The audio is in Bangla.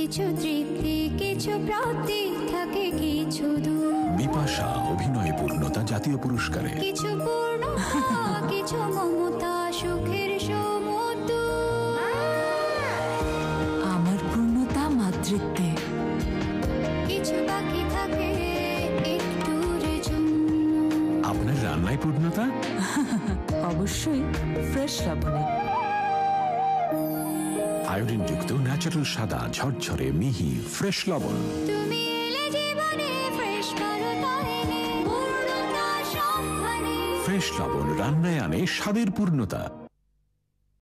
কিছু তৃপ্তি, কিছু প্রাপ্তি থাকে, কিছু দূর। বিপাশা অভিনয় পূর্ণতা জাতীয় পুরস্কারে। কিছু পূর্ণতা, কিছু মমতা, সুখের সমুদ্র। আমার পূর্ণতা মাতৃত্বে। কিছু বাকি থাকে একটুর জন্য। আপনার রান্নায় পূর্ণতা? অবশ্যই ফ্রেশ লবণে। আয়োডিনযুক্ত ন্যাচারাল সাদা ঝরঝরে মিহি ফ্রেশ লবণ। তুমি এলে জীবনে ফ্রেশ বারতা এনে, পূর্ণতা সন্ধানে। ফ্রেশ লবণ রান্নায় আনে স্বাদের পূর্ণতা।